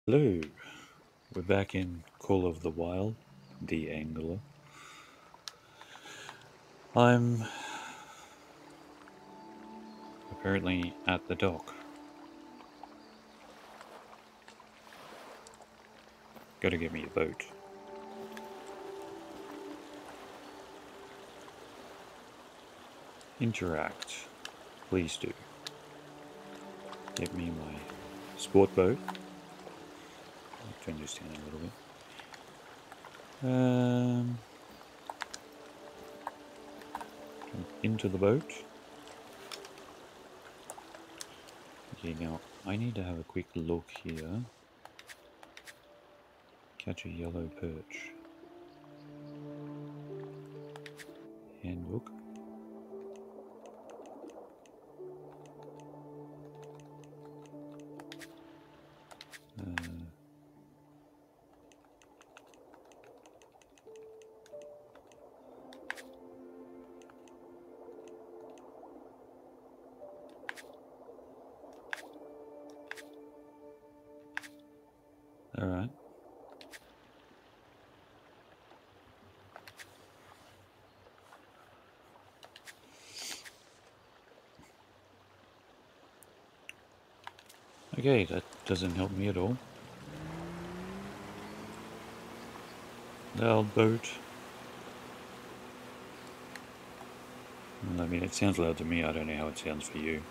Hello, we're back in Call of the Wild, the Angler. I'm apparently at the dock. Gotta get me a boat. Interact. Please do. Get me my sport boat. I'll turn this down a little bit. Jump into the boat. Okay, now I need to have a quick look here. Catch a yellow perch. Handbook. Uh, Alright. Okay, that doesn't help me at all. Loud boat. I mean, it sounds loud to me. I don't know how it sounds for you.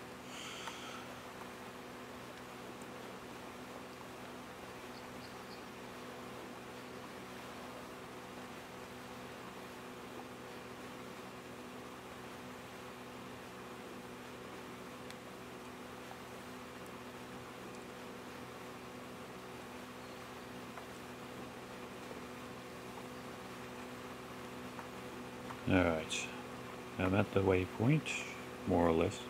Alright, I'm at the waypoint, more or less.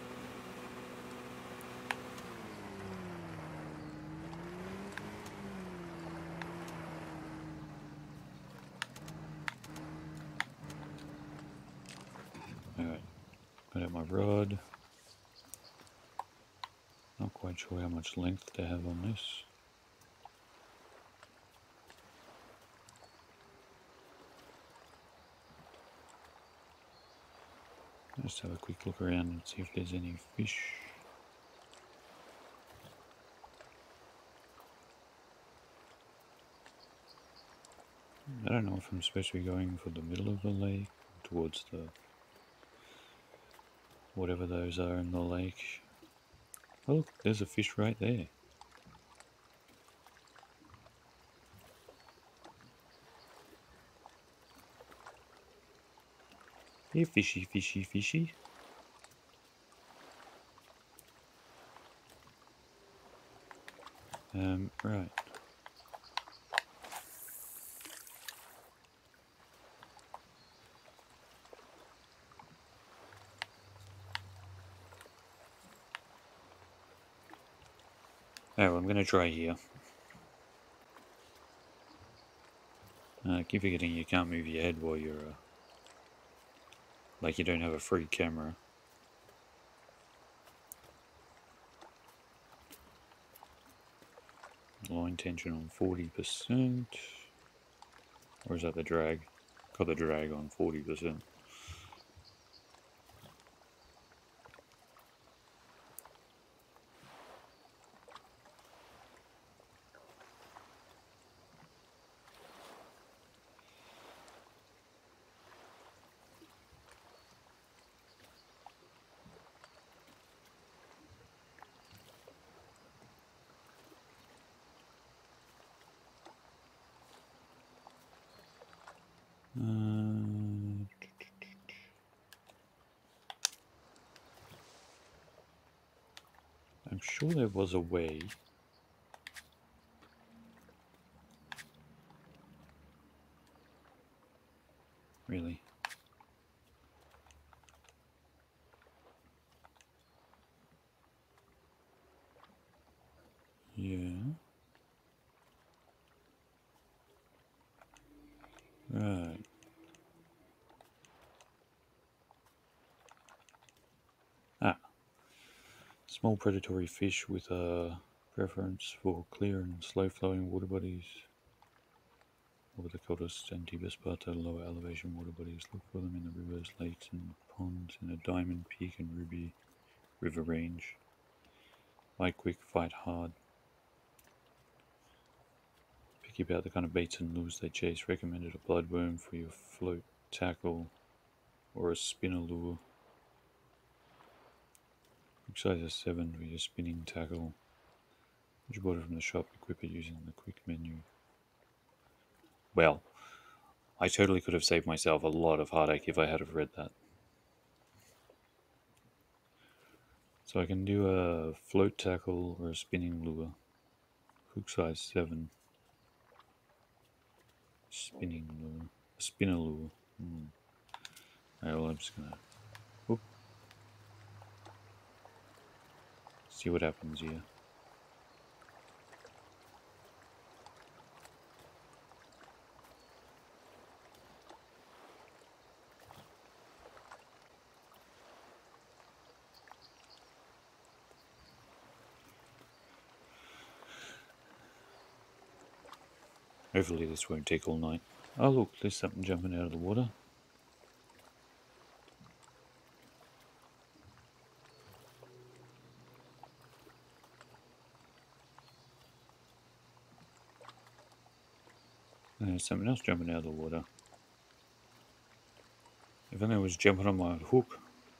Alright, put out my rod. Not quite sure how much length to have on this. Just have a quick look around and see if there's any fish. I don't know if I'm supposed to be going for the middle of the lake, towards the whatever those are in the lake. Oh look, there's a fish right there. Here, fishy, fishy, fishy. Right. Oh, I'm gonna try here. I keep forgetting you can't move your head while you're, like you don't have a free camera. Line tension on 40%. Or is that the drag? Got the drag on 40%. I'm sure there was a way. Really? Yeah. Right. Ah. Small predatory fish with a Preference for clear and slow-flowing water bodies. Over the coldest and deepest parts of lower elevation water bodies. Look for them in the rivers, lakes, and ponds in the Diamond, Peak, and Ruby River range. Fight quick, fight hard. Picky about the kind of baits and lures they chase. Recommended a bloodworm for your float tackle or a spinner lure. Hook size is 7 for your spinning tackle. Once you bought it from the shop, equip it using the quick menu. Well, I totally could have saved myself a lot of heartache if I had have read that. So I can do a float tackle or a spinning lure. Hook size 7. Spinning lure. A spinner lure. Alright, well, I'm just gonna see what happens here. Hopefully this won't take all night. Oh look, there's something jumping out of the water. There's something else jumping out of the water. If only it was jumping on my hook.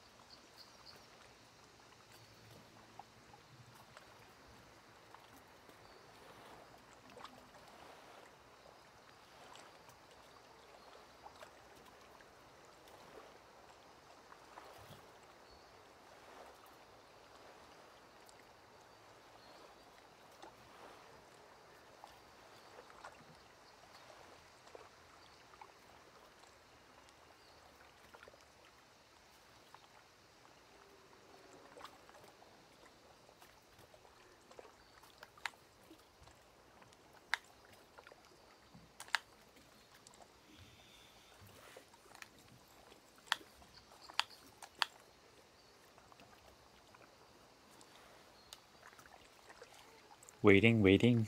Waiting.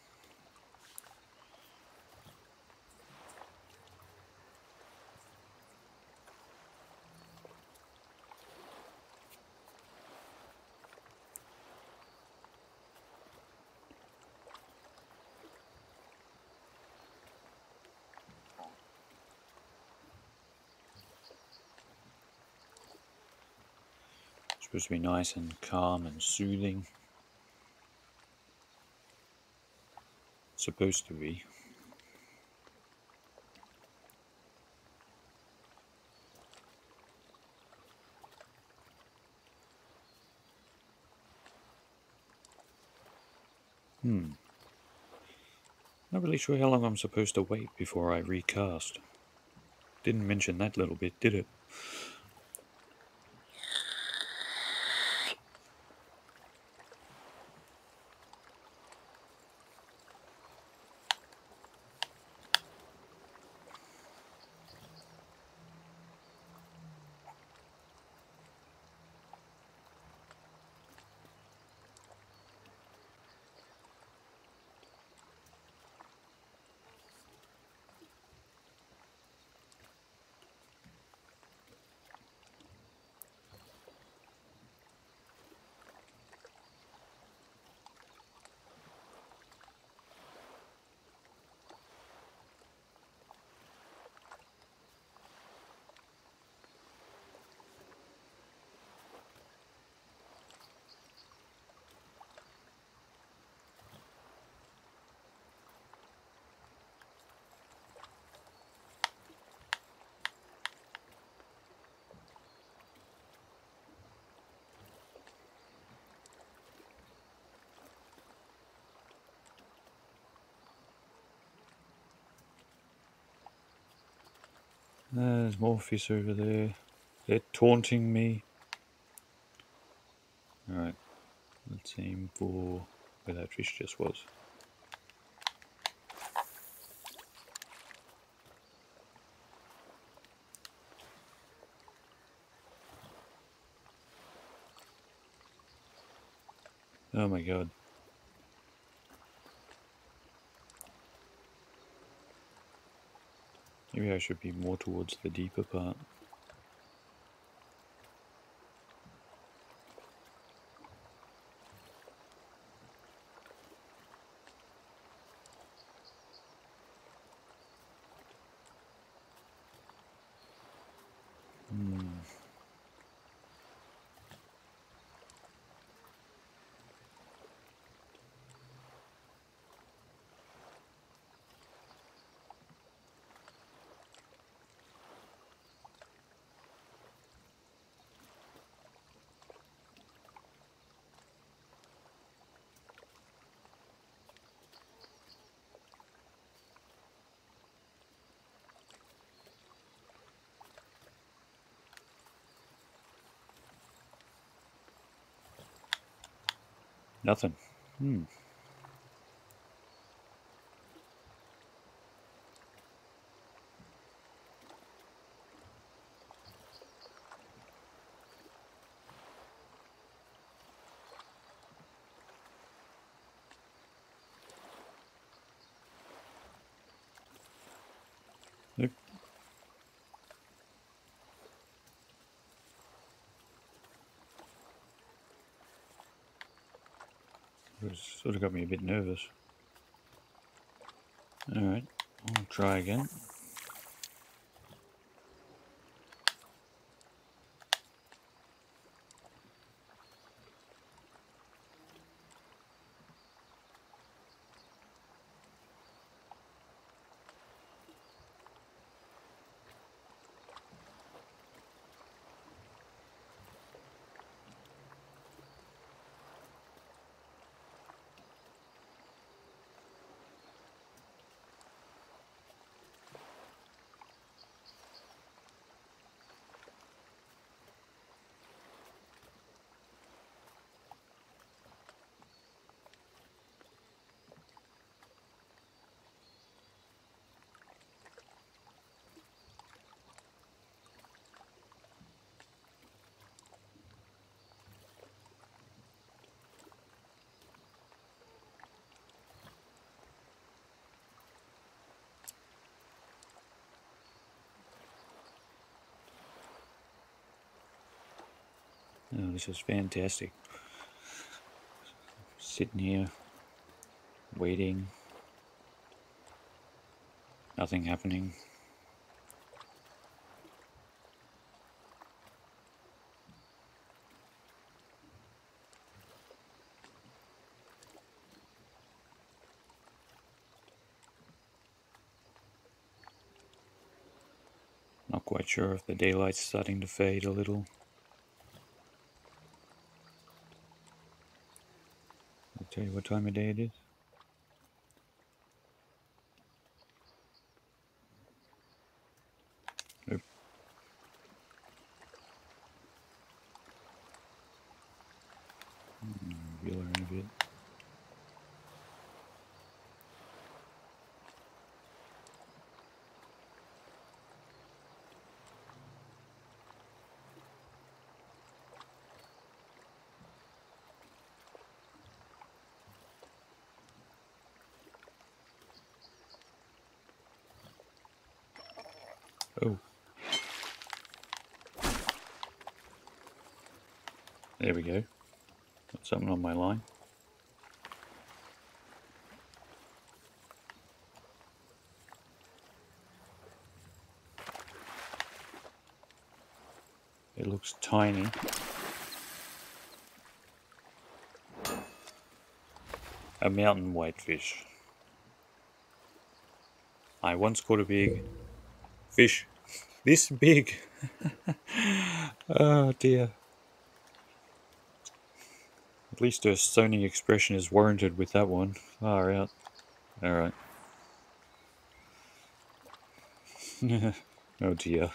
It's supposed to be nice and calm and soothing. It's supposed to be. Not really sure how long I'm supposed to wait before I recast. Didn't mention that little bit, did it? There's more fish over there. They're taunting me. Alright, let's aim for where that fish just was. Oh my god. Maybe I should be more towards the deeper part. Nothing. Nope. It sort of got me a bit nervous. Alright, I'll try again. Oh, this is fantastic. Sitting here, waiting, nothing happening. Not quite sure if the daylight's starting to fade a little. I'll tell you what time of day it is. Nope. Reveal her in a bit. Oh. There we go. Got something on my line. It looks tiny. A mountain whitefish. I once caught a big fish this big. Oh dear. At least her stoning expression is warranted with that one. Far out. Alright. Oh dear.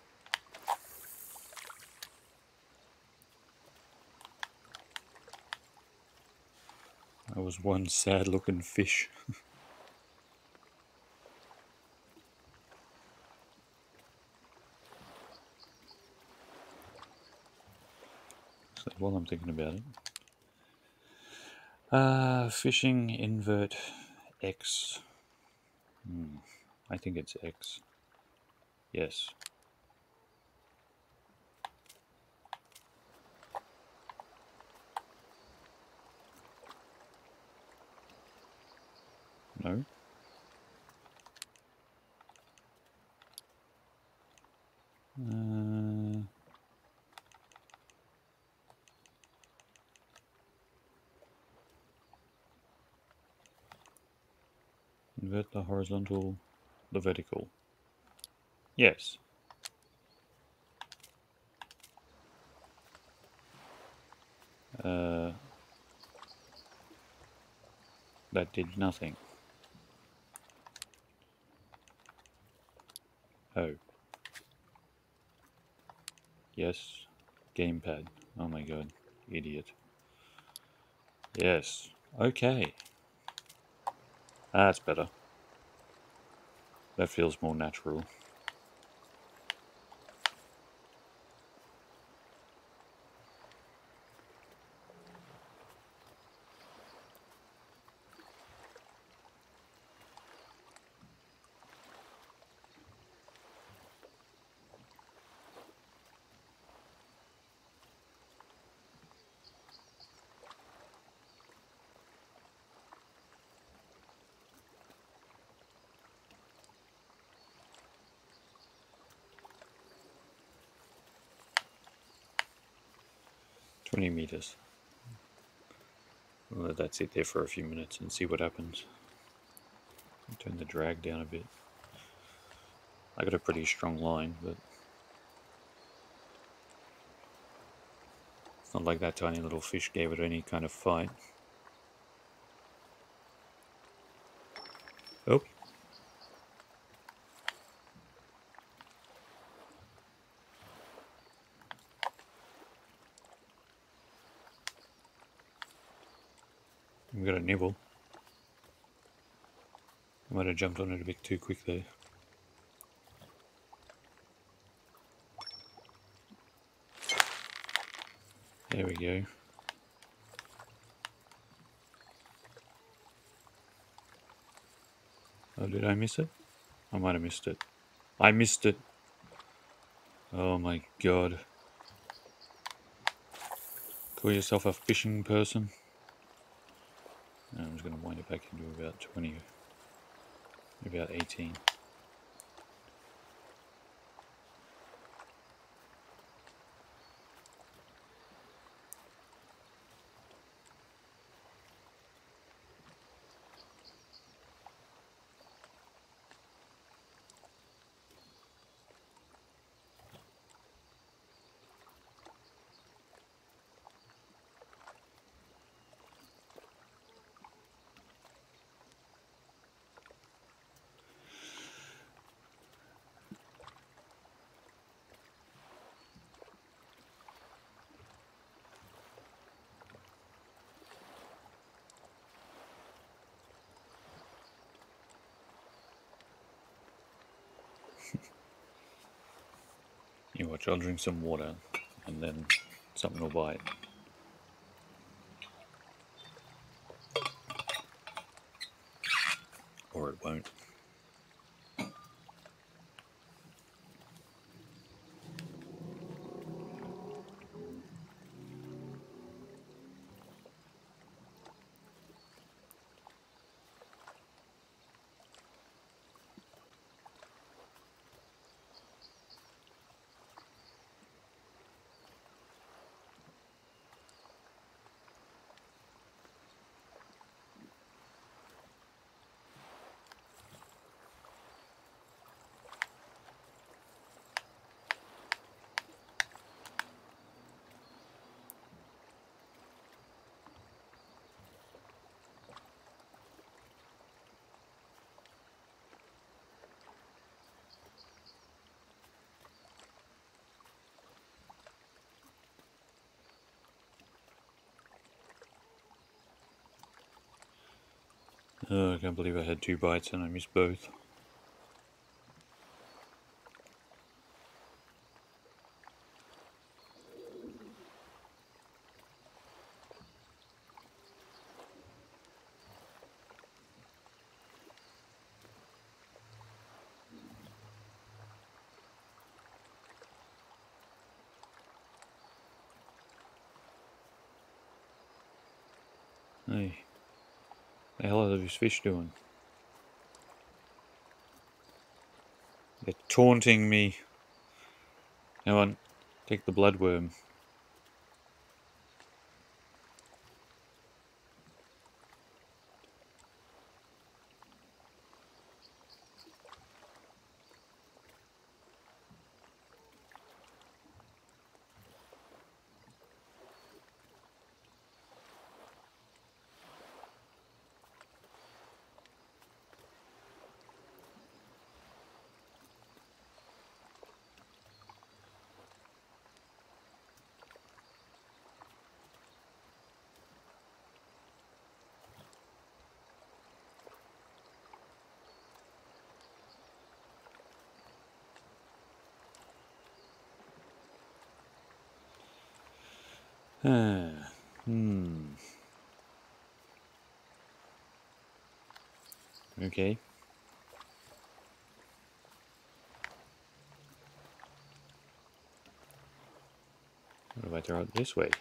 That was one sad looking fish. So while I'm thinking about it. Fishing invert X. I think it's X. Yes. No. Invert the horizontal, the vertical. Yes. That did nothing. Oh. Yes. Gamepad. Oh my god. Idiot. Yes. Okay. That's better. That feels more natural. $20 meters. We'll let that sit there for a few minutes and see what happens. Turn the drag down a bit. I got a pretty strong line, but it's not like that tiny little fish gave it any kind of fight. Oh. We got a nibble. I might have jumped on it a bit too quick there. There we go. Oh, did I miss it? I might have missed it. I missed it. Oh my god. Call yourself a fishing person? I'm just going to wind it back into about 20, about 18. You watch, I'll drink some water and then something will bite. Or it won't. Oh, I can't believe I had 2 bites and I missed both. Hey, the hell are these fish doing? They're taunting me. Hang on, take the bloodworm. Okay. What if I throw it this way?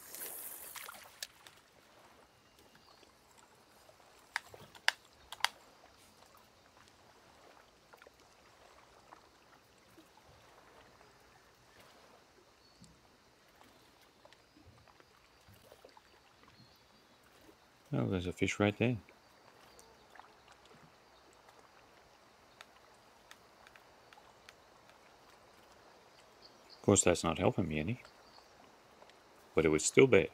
Oh, there's a fish right there. Of course, that's not helping me any. But it was still there.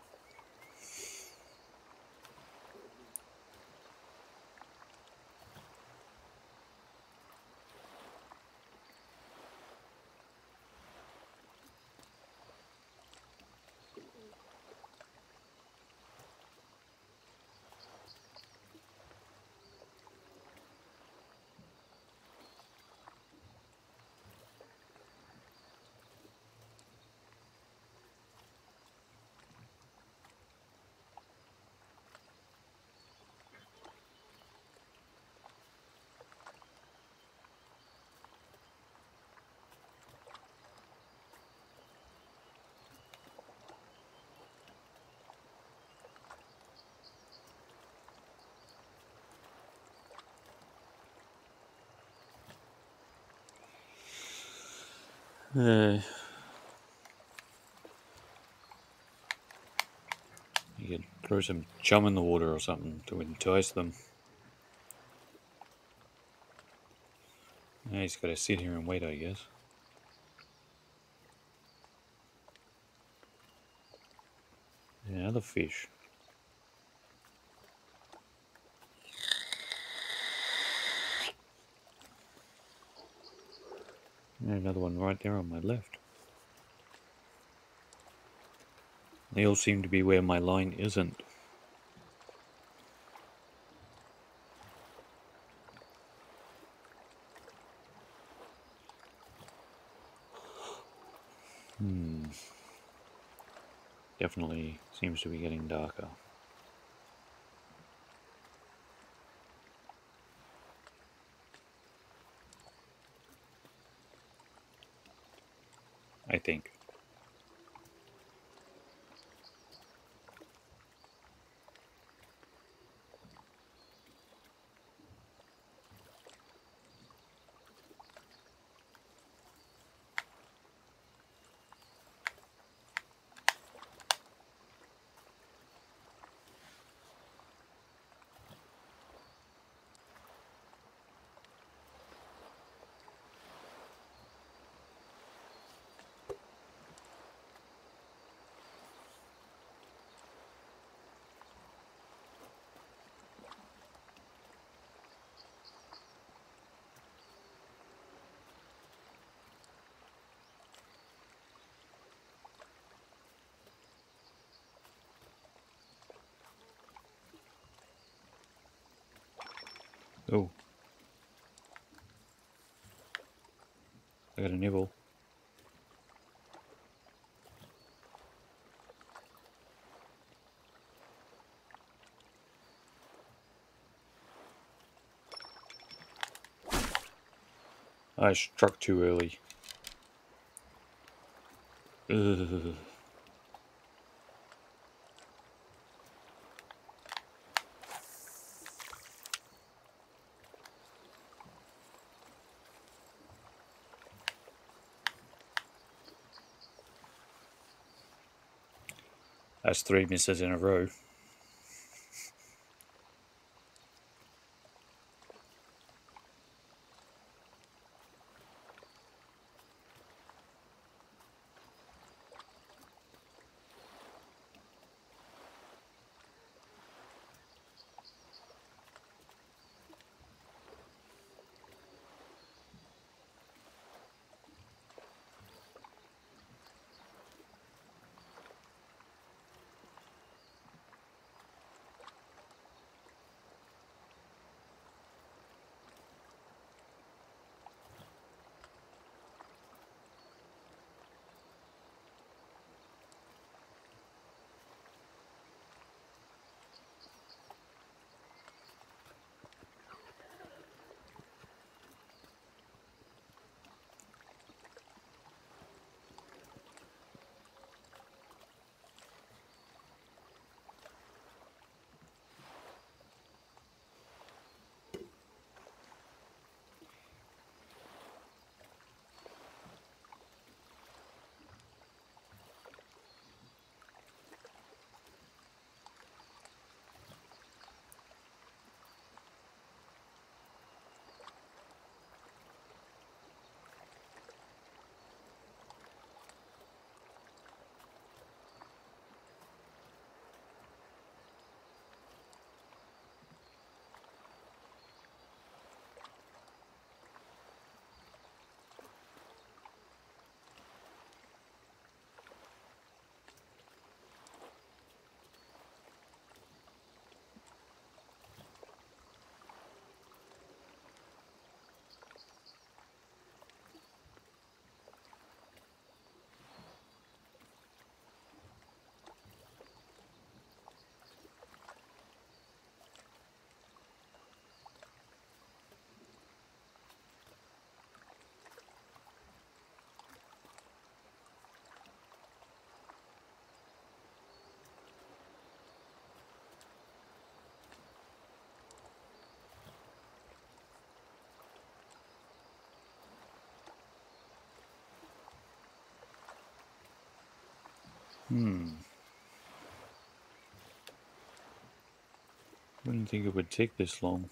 You could throw some chum in the water or something to entice them. He's got to sit here and wait, I guess. Another fish. Another one right there on my left. They all seem to be where my line isn't. Definitely seems to be getting darker. I think. Oh, I got a nibble. I struck too early. Ugh. That's 3 misses in a row. Wouldn't think it would take this long.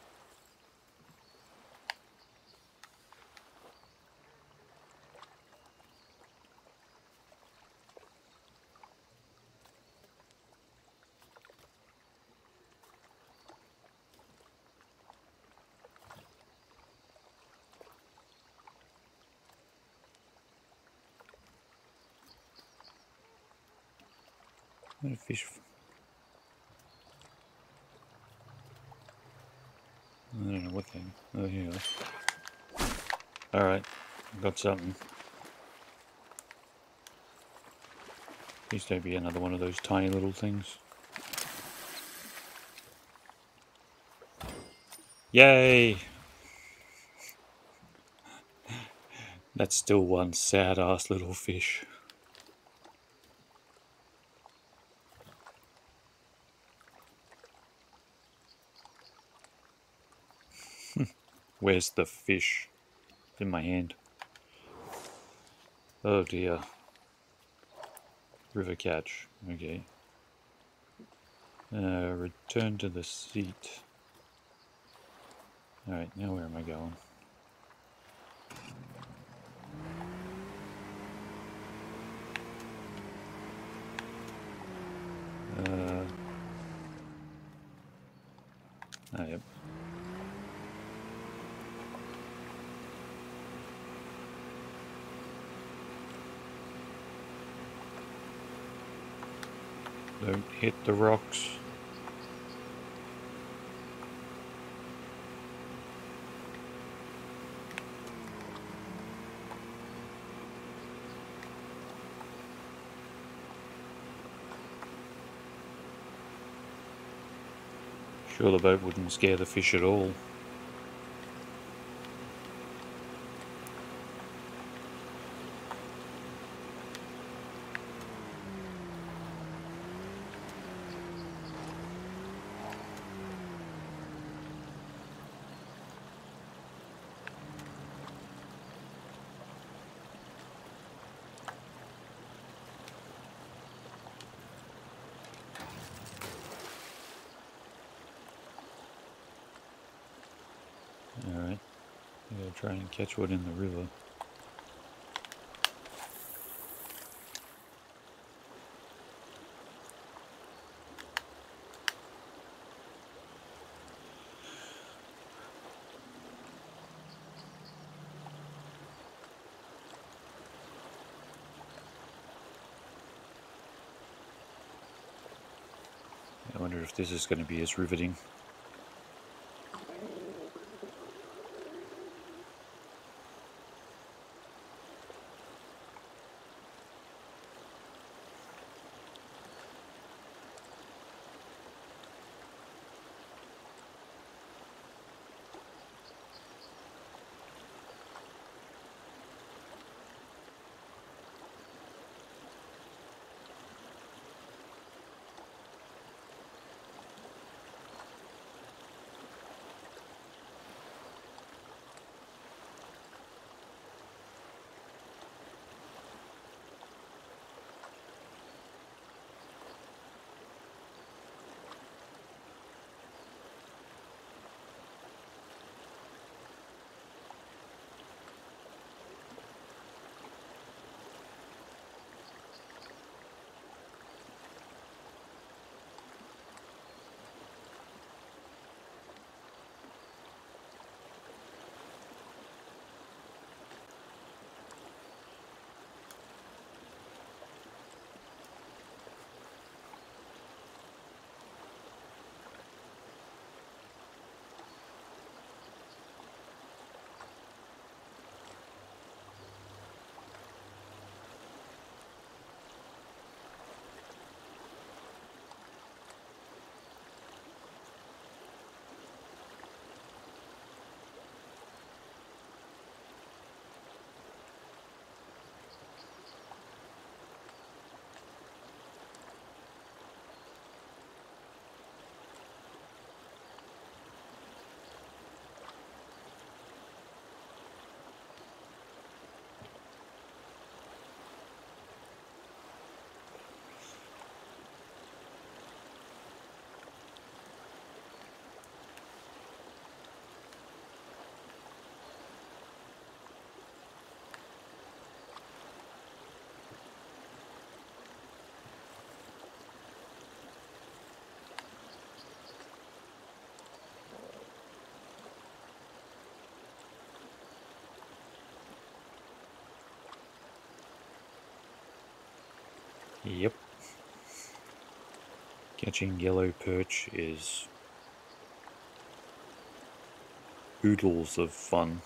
What a fish. I don't know what thing. Oh, here you go. Alright, got something. Please don't be another one of those tiny little things. Yay! That's still one sad ass little fish. Where's the fish? It's in my hand. Oh dear. River catch. Okay. Return to the seat. Alright, now where am I going? Oh, yep. Don't hit the rocks. Sure, the boat wouldn't scare the fish at all. Alright, I gotta try and catch one in the river. I wonder if this is going to be as riveting. Yep. Catching yellow perch is oodles of fun.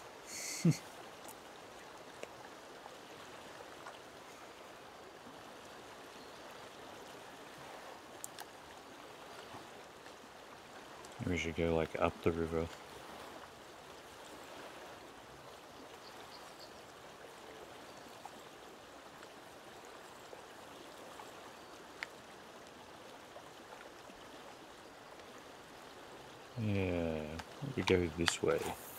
We should go like up the river. Yeah, we go this way.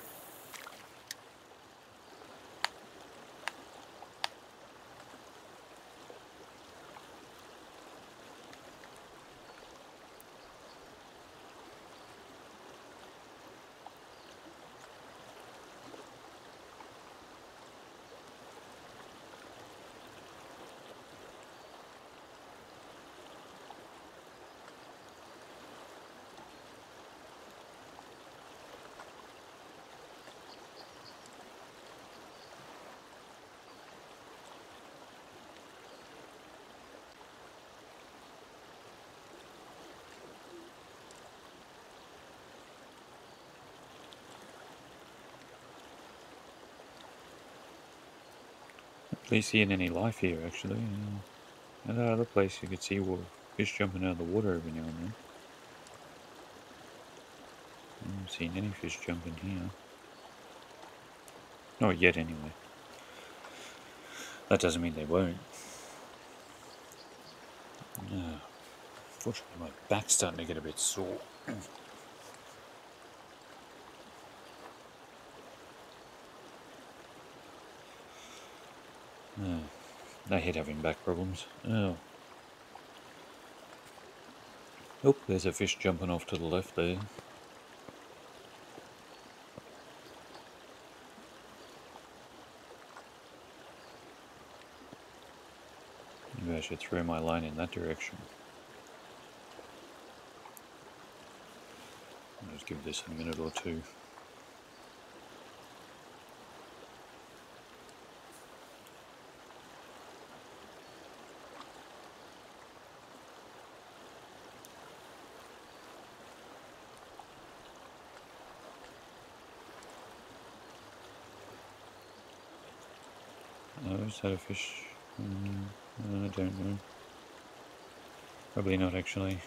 At least seeing any life here, actually. At that other place, you could see fish jumping out of the water every now and then. I haven't seen any fish jumping here. Not yet, anyway. That doesn't mean they won't. Fortunately, my back's starting to get a bit sore. I hate having back problems. Oh. Oh, there's a fish jumping off to the left there. Maybe I should throw my line in that direction. I'll just give this a minute or two. Oh, is that a fish? I don't know. Probably not actually.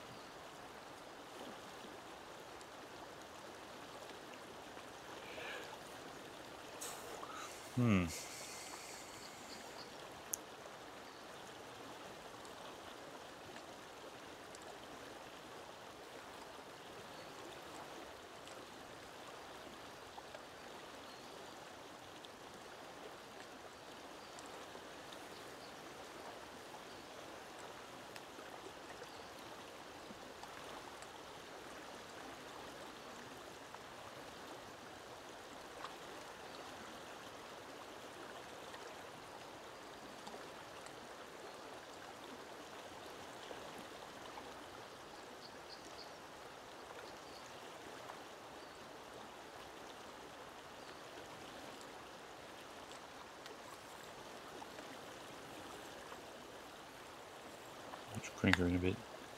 Let's crank her in a bit.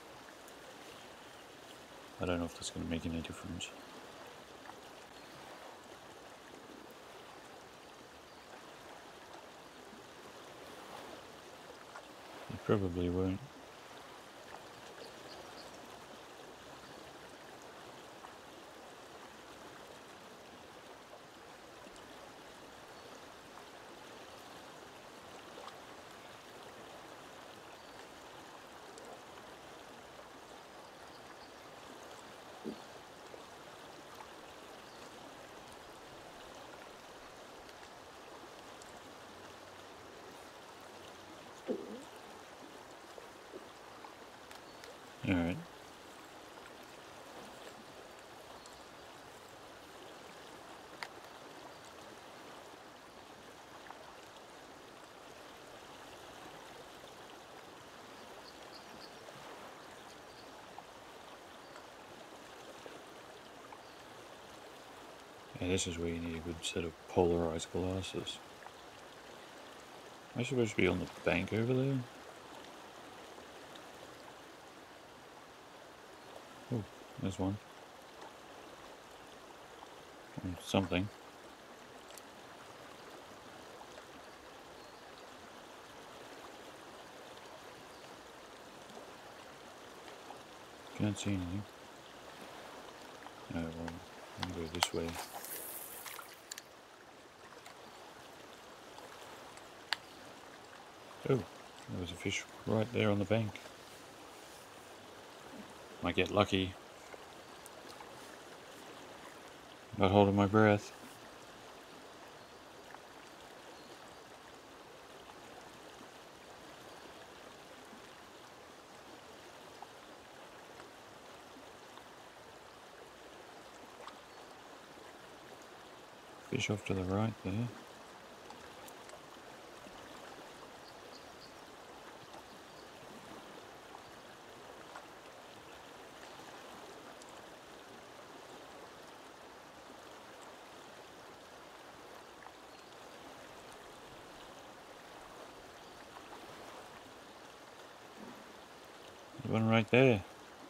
I don't know if that's going to make any difference. It probably won't. Alright. Yeah, this is where you need a good set of polarized glasses. Am I supposed to be on the bank over there? Oh, there's one. Or something. Can't see anything. Oh, well, I'll go this way. Oh, there was a fish right there on the bank. Might get lucky. Not holding my breath. Fish off to the right there. One right there.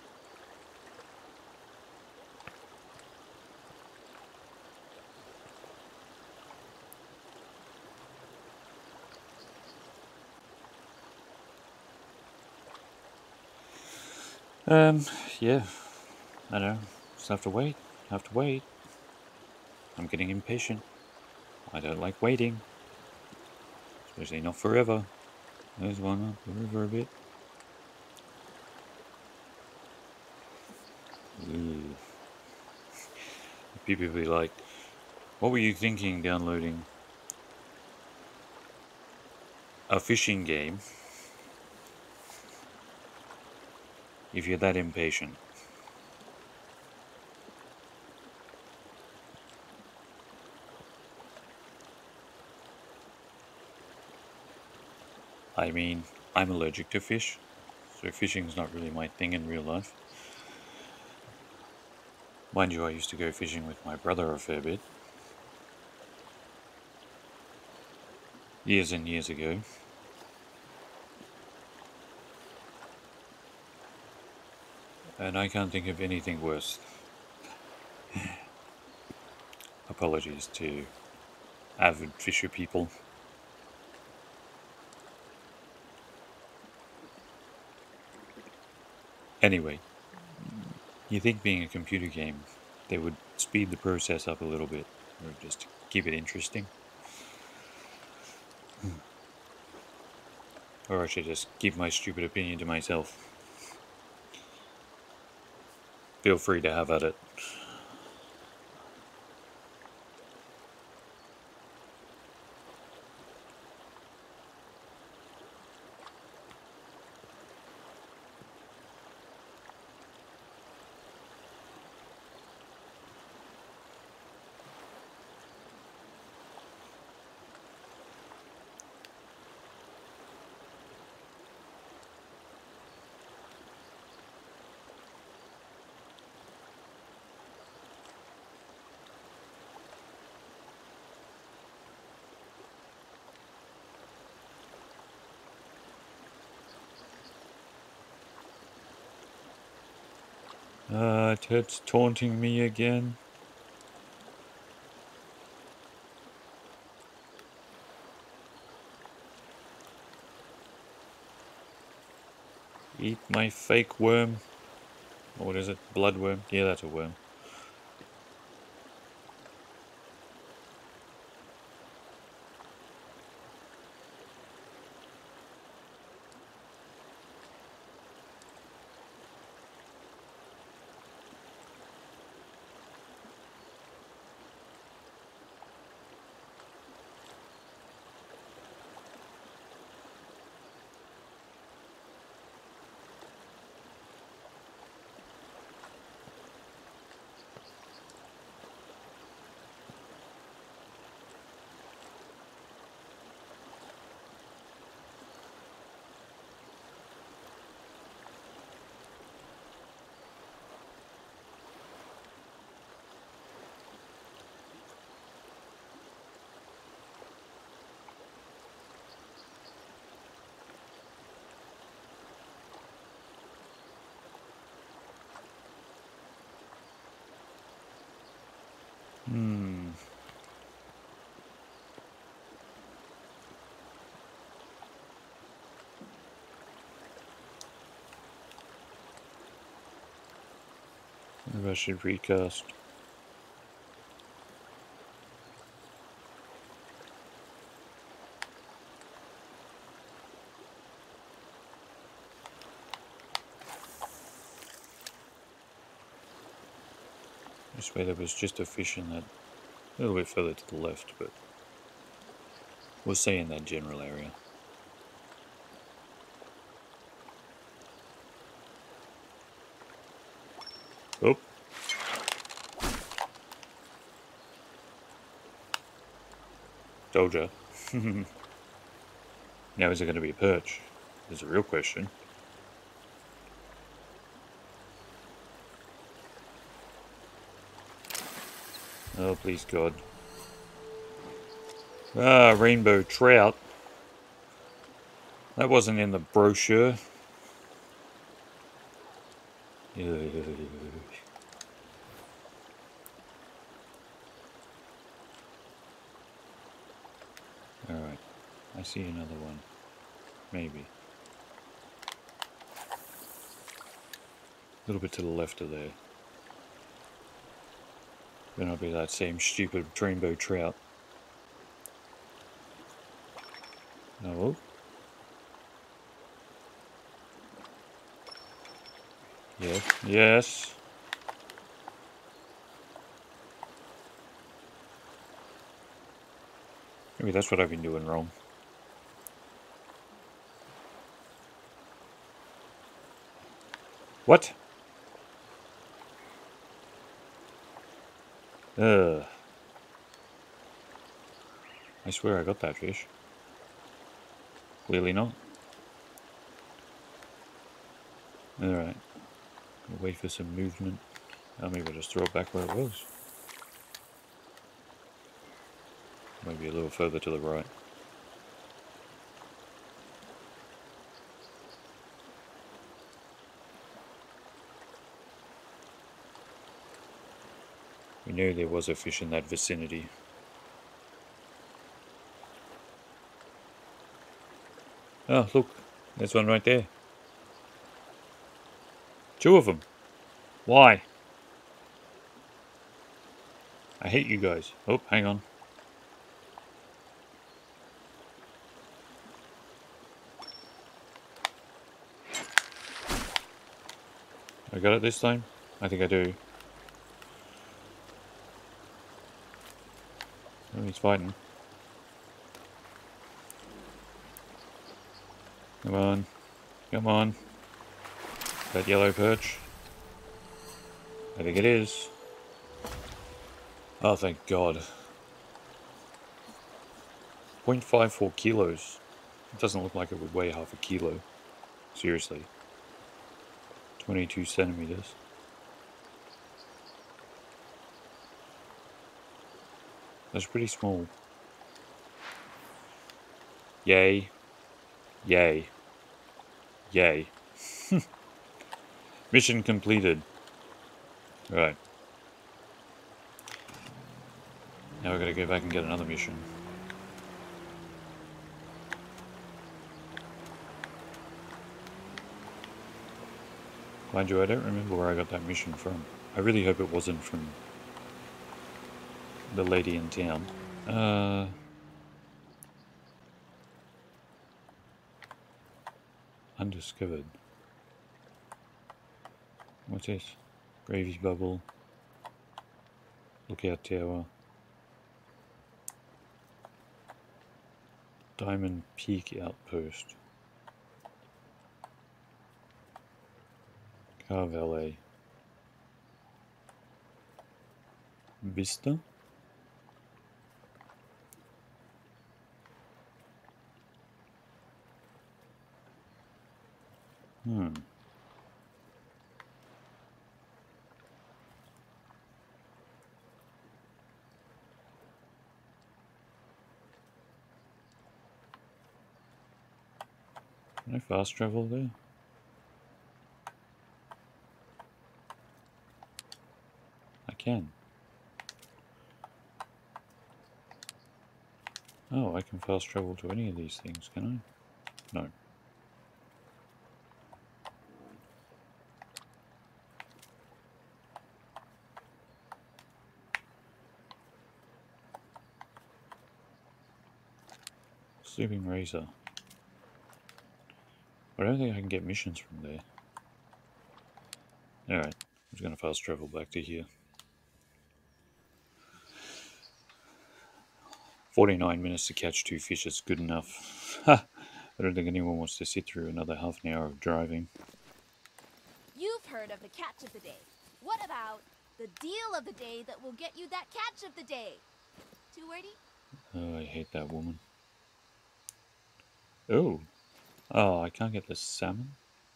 Yeah. I know. Just have to wait. Have to wait. I'm getting impatient. I don't like waiting. Especially not forever. There's one up the river a bit. Ooh. People will be like, what were you thinking downloading a fishing game if you're that impatient? I mean, I'm allergic to fish, so fishing is not really my thing in real life. Mind you, I used to go fishing with my brother a fair bit. Years and years ago. And I can't think of anything worse. Apologies to avid fisher people. Anyway, you think being a computer game, they would speed the process up a little bit, or just keep it interesting? Or I should just keep my stupid opinion to myself. Feel free to have at it. Ted's taunting me again. Eat my fake worm. Or what is it? Bloodworm? Yeah, that's a worm. Maybe I should recast. I swear there was just a fish in that, a little bit further to the left, but we'll say in that general area. Oh. Told ya. Now is it going to be a perch? Is a real question. Oh, please God. Ah, rainbow trout. That wasn't in the brochure. Alright. I see another one. Maybe. A little bit to the left of there. Then I'll be that same stupid rainbow trout. No. Yes. Yes. Maybe that's what I've been doing wrong. What? Ugh. I swear I got that fish. Clearly not. Alright. Wait for some movement. Maybe I'll just throw it back where it was. Maybe a little further to the right. We knew there was a fish in that vicinity. Oh, look. There's one right there. 2 of them. Why? I hate you guys. Oh, hang on. I got it this time? I think I do. Oh, he's fighting. Come on. Come on. That yellow perch. I think it is. Oh, thank God. 0.54 kilos. It doesn't look like it would weigh half a kilo. Seriously. 22 centimeters. That's pretty small. Yay. Yay. Yay. Mission completed. Right. Now we've got to go back and get another mission. Mind you, I don't remember where I got that mission from. I really hope it wasn't from the lady in town. Undiscovered. What's this? Gravy's Bubble. Lookout Tower. Diamond Peak Outpost. Car Valet. Vista? Hmm. Can I fast travel there? I can. Oh, I can fast travel to any of these things, can I? No. Sleeping Razor. I don't think I can get missions from there. Alright, I'm just going to fast travel back to here. 49 minutes to catch 2 fish is good enough. I don't think anyone wants to sit through another half an hour of driving. You've heard of the catch of the day. What about the deal of the day that will get you that catch of the day? Too wordy? Oh, I hate that woman. Oh. Oh, I can't get the salmon?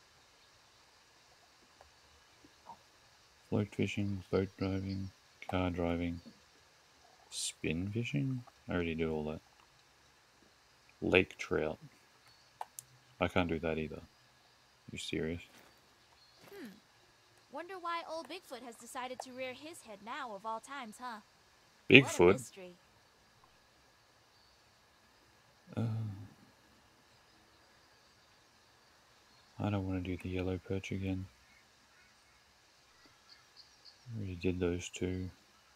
Float fishing, boat driving, car driving, spin fishing? I already did all that. Lake trout. I can't do that either. You serious? Wonder why old Bigfoot has decided to rear his head now of all times, huh? What a Bigfoot? mystery. I don't want to do the yellow perch again. I already did those 2.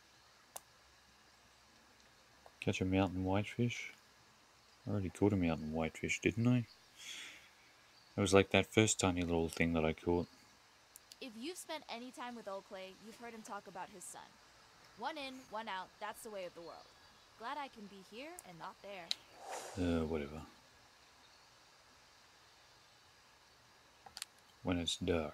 Catch a mountain whitefish? I already caught a mountain whitefish, didn't I? It was like that first tiny little thing that I caught. If you've spent any time with Old Clay, you've heard him talk about his son. One in, one out, that's the way of the world. Glad I can be here and not there. Whatever. When it's dark.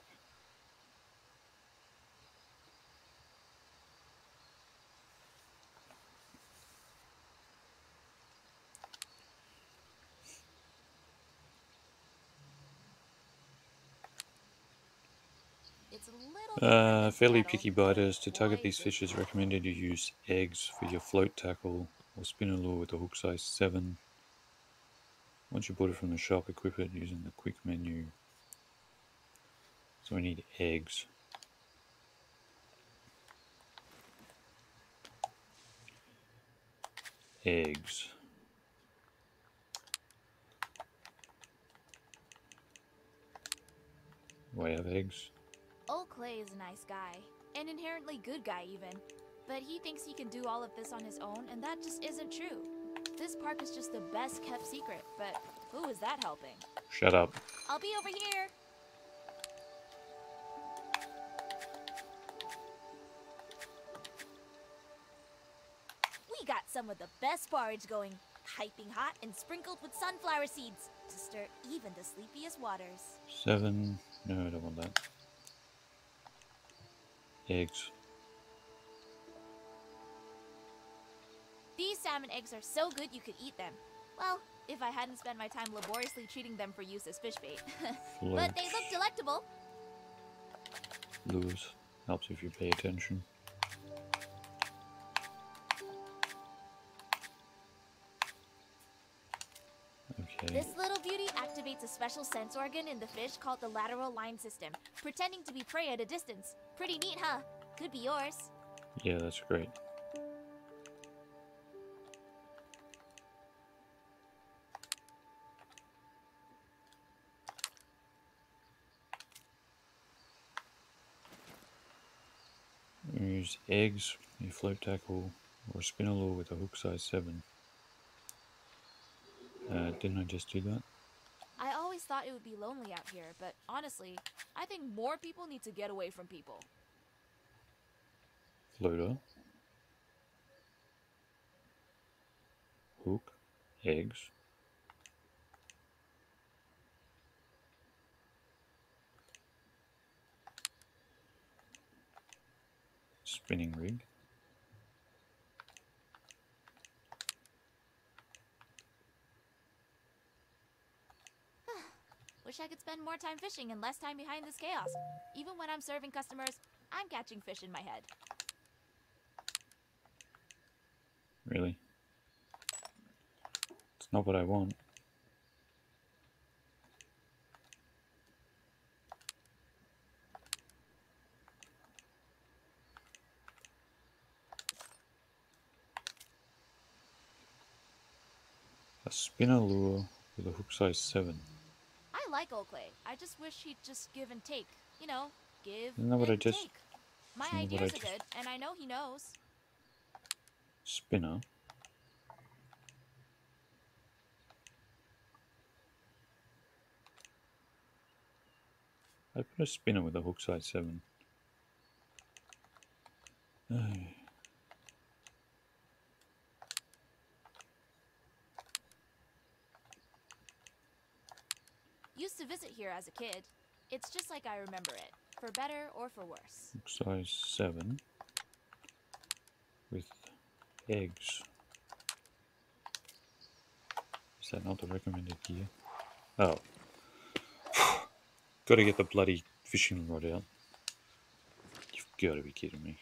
It's a little different than Fairly Seattle, picky but biters. To target boy, these is it fish, it's fun. recommended you use eggs for your float tackle or spinner lure with a hook size 7. Once you bought it from the shop, equip it using the quick menu. So we need eggs. Eggs. Do I have eggs? Old Clay is a nice guy, an inherently good guy even, but he thinks he can do all of this on his own, and that just isn't true. This park is just the best kept secret, but who is that helping? Shut up. I'll be over here! We got some of the best porridge going, piping hot and sprinkled with sunflower seeds to stir even the sleepiest waters. 7. No, I don't want that. Eggs. These salmon eggs are so good you could eat them. Well, if I hadn't spent my time laboriously treating them for use as fish bait. But they look delectable. Lures. Helps if you pay attention. Okay. This little beauty activates a special sense organ in the fish called the lateral line system, pretending to be prey at a distance. Pretty neat, huh? Could be yours. Yeah, that's great. Use eggs, a float tackle, or a spinner lure with a hook size 7. Didn't I just do that? I always thought it would be lonely out here, but honestly, I think more people need to get away from people. Floater. Hook. Eggs. Spinning rig. Wish I could spend more time fishing and less time behind this chaos. Even when I'm serving customers, I'm catching fish in my head. Really? It's not what I want. A spinner lure with a hook size 7. I like Old Clay. I just wish he'd just give and take. You know, give Isn't that what I and just- take. My isn't that what I ideas are just- good, and I know he knows. Spinner. I put a spinner with a hook size 7. Used to visit here as a kid. It's just like I remember it, for better or for worse. Hook size 7 with eggs. Is that not the recommended gear? Oh. Gotta get the bloody fishing rod out. You've gotta be kidding me.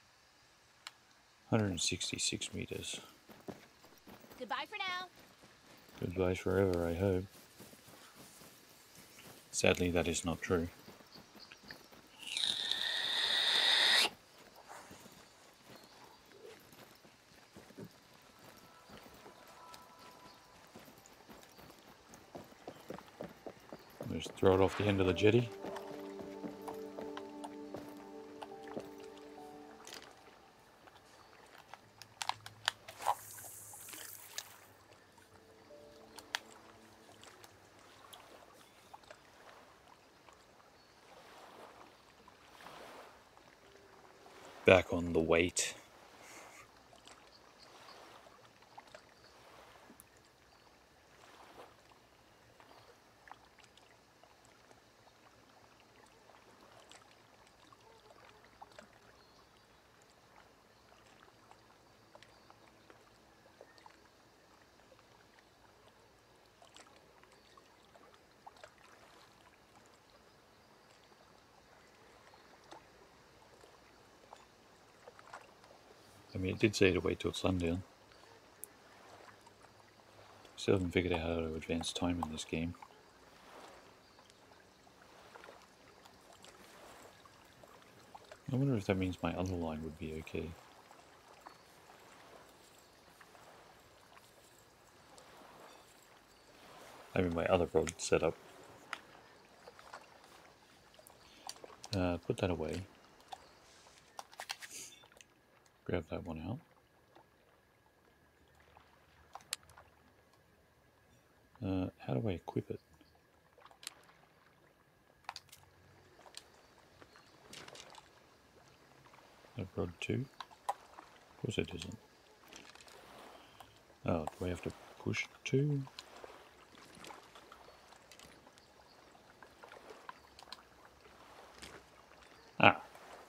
166 meters. Goodbye for now. Goodbye forever, I hope. Sadly, that is not true. Just throw it off the end of the jetty. Back on the weight. mean, it did say to wait till sundown. Still haven't figured out how to advance time in this game. I wonder if that means my other line would be okay. I mean, my other road setup. Put that away. Grab that one out. How do I equip it? That road 2? Of course it isn't. Oh, do I have to push 2? Ah.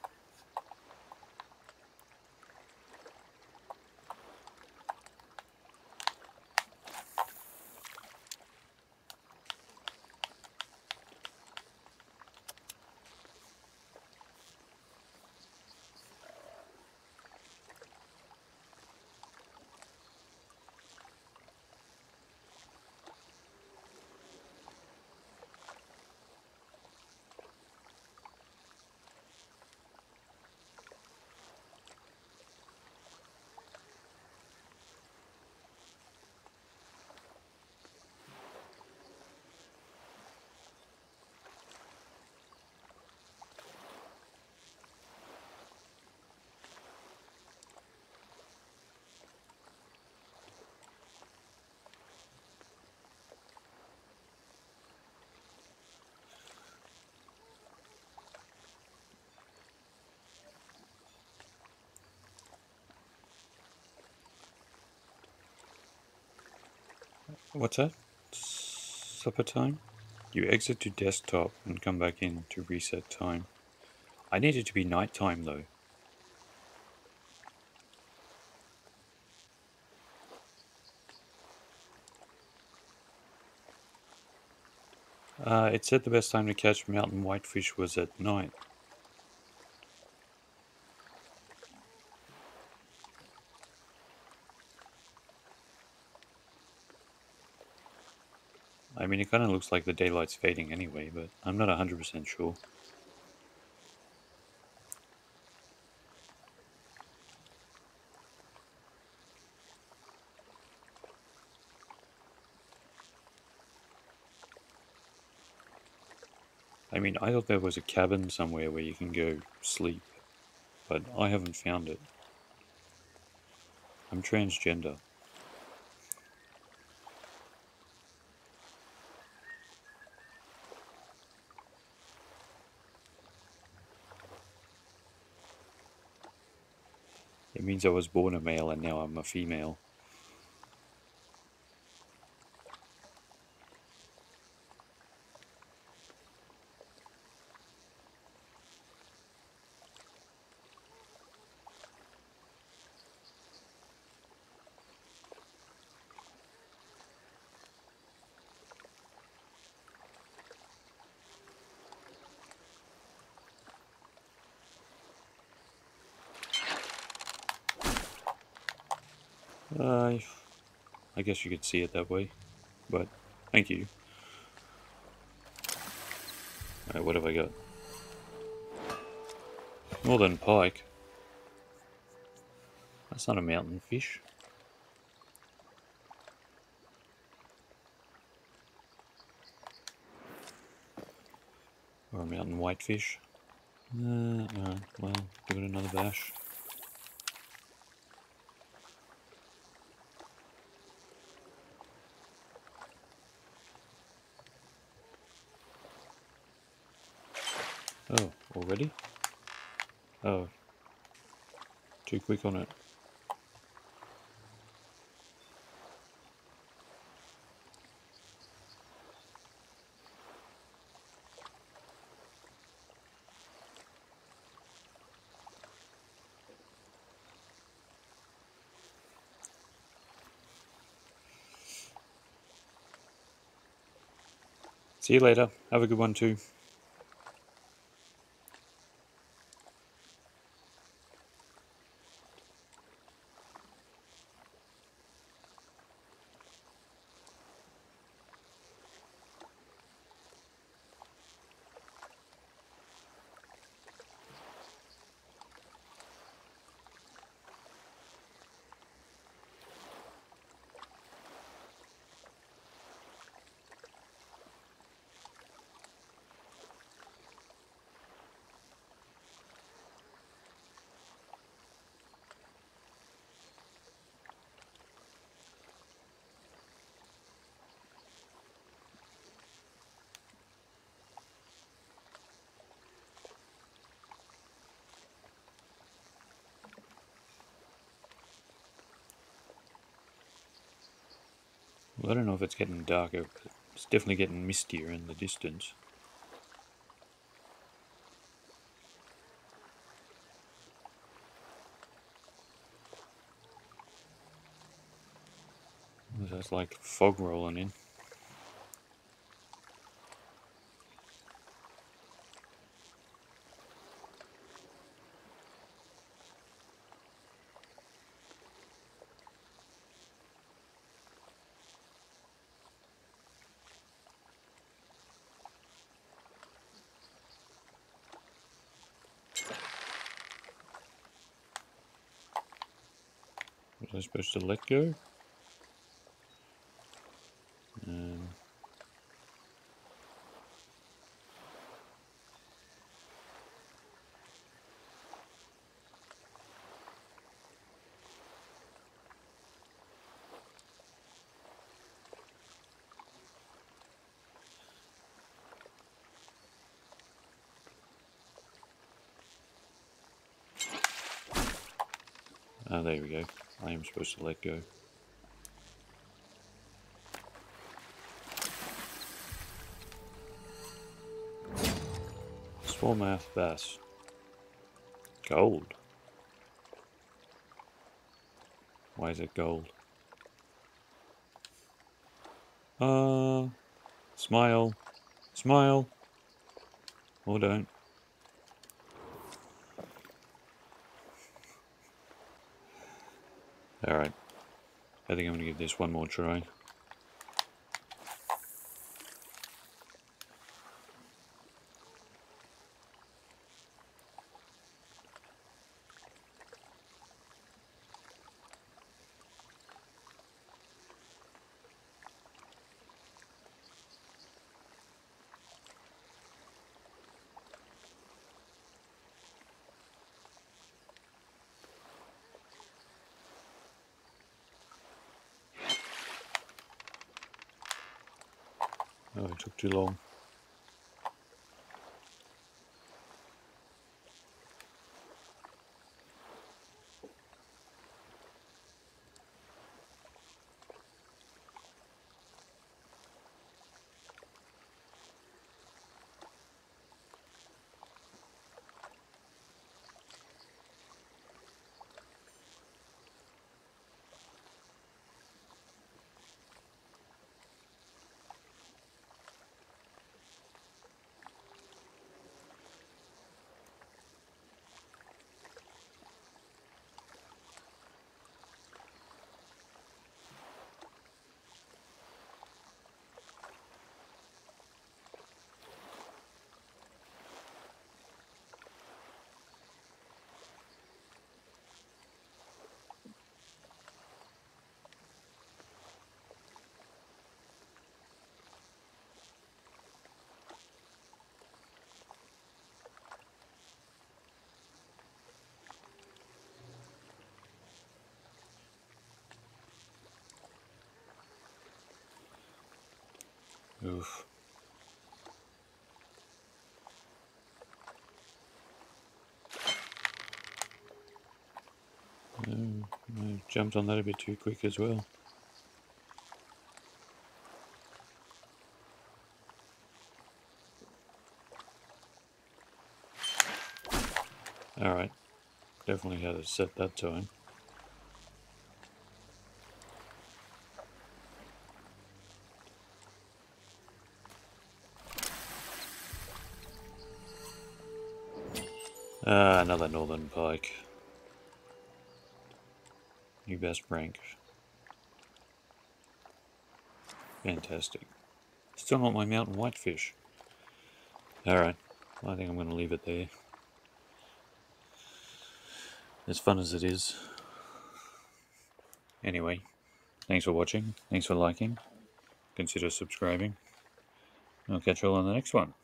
What's that? Supper time? You exit to desktop and come back in to reset time. I need it to be nighttime though. It said the best time to catch mountain whitefish was at night. I mean, it kind of looks like the daylight's fading anyway, but I'm not 100% sure. I mean, I thought there was a cabin somewhere where you can go sleep, but I haven't found it. I'm transgender. It means I was born a male and now I'm a female. I guess you could see it that way, but thank you. Alright, what have I got? Northern pike. That's not a mountain fish. Or a mountain whitefish. Alright, well, give it another bash. Oh, already? Oh. Too quick on it. See you later. Have a good one too. I don't know if it's getting darker, but it's definitely getting mistier in the distance. That's like fog rolling in. Was I supposed to let go? Ah, there we go. I am supposed to let go. Smallmouth bass. Gold. Why is it gold? Smile. Smile. Or don't. Alright. I think I'm going to give this one more try. Oh, it took too long. Oof. No, I jumped on that a bit too quick as well. Alright. Definitely had it set that time. Ah, another northern pike. New best rank. Fantastic. Still not my mountain whitefish. Alright, I think I'm going to leave it there. As fun as it is. Anyway, thanks for watching. Thanks for liking. Consider subscribing. I'll catch you all on the next one.